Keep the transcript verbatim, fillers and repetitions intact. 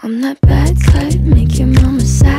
I'm that bad type, make your mama sad.